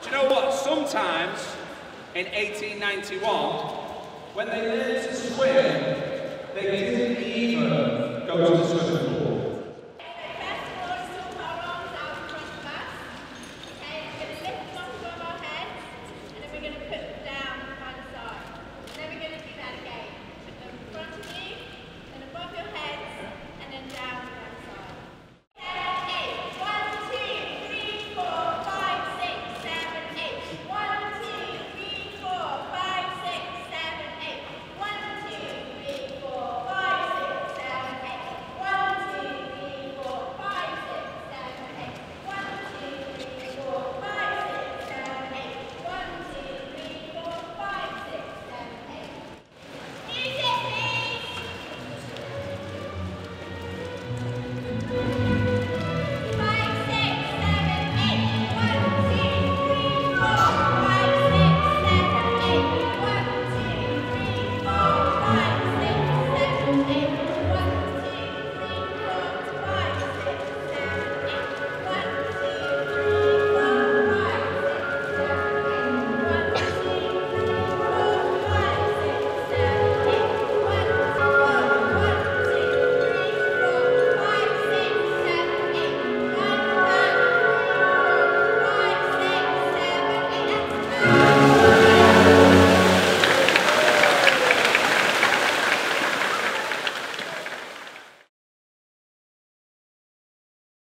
you know what? Sometimes in 1891, when they learned to swim, they didn't even go to the swimming pool.